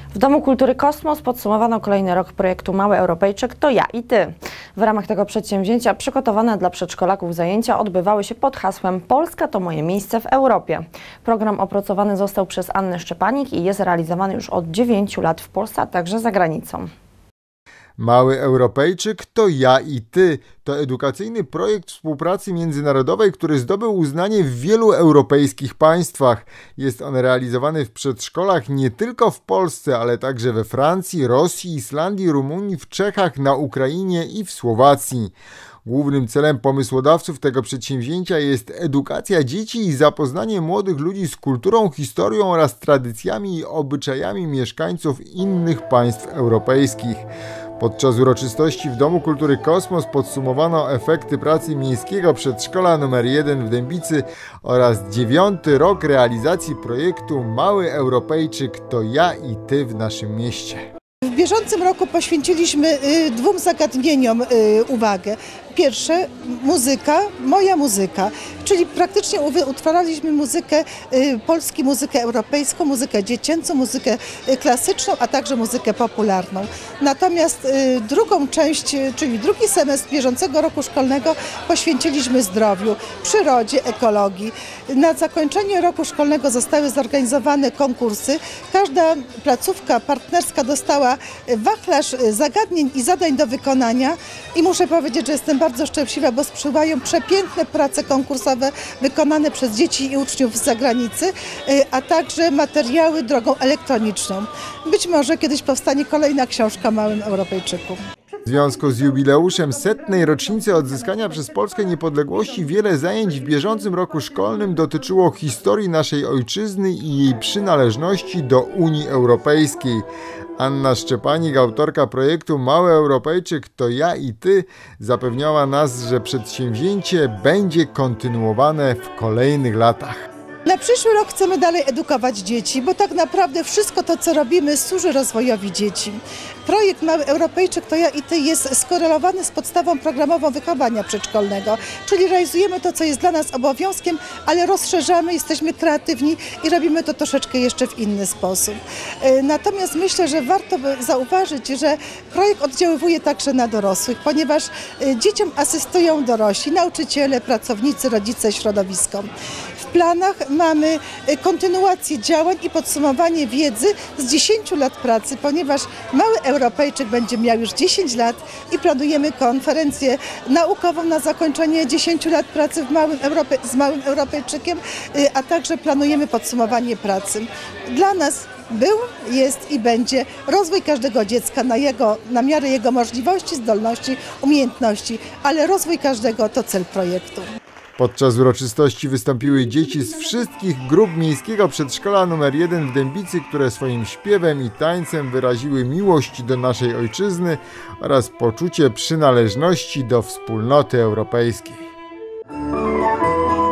W Domu Kultury Kosmos podsumowano kolejny rok projektu Mały Europejczyk to ja i ty. W ramach tego przedsięwzięcia przygotowane dla przedszkolaków zajęcia odbywały się pod hasłem Polska to moje miejsce w Europie. Program opracowany został przez Annę Szczepanik i jest realizowany już od 9 lat w Polsce, a także za granicą. Mały Europejczyk to ja i ty. To edukacyjny projekt współpracy międzynarodowej, który zdobył uznanie w wielu europejskich państwach. Jest on realizowany w przedszkolach nie tylko w Polsce, ale także we Francji, Rosji, Islandii, Rumunii, w Czechach, na Ukrainie i w Słowacji. Głównym celem pomysłodawców tego przedsięwzięcia jest edukacja dzieci i zapoznanie młodych ludzi z kulturą, historią oraz tradycjami i obyczajami mieszkańców innych państw europejskich. Podczas uroczystości w Domu Kultury Kosmos podsumowano efekty pracy miejskiego przedszkola nr 1 w Dębicy oraz 9. rok realizacji projektu Mały Europejczyk to ja i ty w naszym mieście. W bieżącym roku poświęciliśmy dwóm zagadnieniom uwagę. Pierwsze, muzyka, moja muzyka, czyli praktycznie utwarzaliśmy muzykę polską, muzykę europejską, muzykę dziecięcą, muzykę klasyczną, a także muzykę popularną. Natomiast drugą część, czyli drugi semestr bieżącego roku szkolnego poświęciliśmy zdrowiu, przyrodzie, ekologii. Na zakończenie roku szkolnego zostały zorganizowane konkursy. Każda placówka partnerska dostała wachlarz zagadnień i zadań do wykonania i muszę powiedzieć, że jestem bardzo szczęśliwa, bo sprzyjają przepiękne prace konkursowe wykonane przez dzieci i uczniów z zagranicy, a także materiały drogą elektroniczną. Być może kiedyś powstanie kolejna książka o Małym Europejczyku. W związku z jubileuszem 100. rocznicy odzyskania przez Polskę niepodległości wiele zajęć w bieżącym roku szkolnym dotyczyło historii naszej ojczyzny i jej przynależności do Unii Europejskiej. Anna Szczepanik, autorka projektu Mały Europejczyk to ja i ty, zapewniała nas, że przedsięwzięcie będzie kontynuowane w kolejnych latach. Na przyszły rok chcemy dalej edukować dzieci, bo tak naprawdę wszystko to, co robimy, służy rozwojowi dzieci. Projekt Mały Europejczyk to ja i ty jest skorelowany z podstawą programową wychowania przedszkolnego, czyli realizujemy to, co jest dla nas obowiązkiem, ale rozszerzamy, jesteśmy kreatywni i robimy to troszeczkę jeszcze w inny sposób. Natomiast myślę, że warto by zauważyć, że projekt oddziaływuje także na dorosłych, ponieważ dzieciom asystują dorośli, nauczyciele, pracownicy, rodzice, środowisko. W planach mamy kontynuację działań i podsumowanie wiedzy z 10 lat pracy, ponieważ Mały Europejczyk będzie miał już 10 lat i planujemy konferencję naukową na zakończenie 10 lat pracy z Małym Europejczykiem, a także planujemy podsumowanie pracy. Dla nas był, jest i będzie rozwój każdego dziecka na miarę jego możliwości, zdolności, umiejętności, ale rozwój każdego to cel projektu. Podczas uroczystości wystąpiły dzieci z wszystkich grup miejskiego przedszkola nr 1 w Dębicy, które swoim śpiewem i tańcem wyraziły miłość do naszej ojczyzny oraz poczucie przynależności do wspólnoty europejskiej.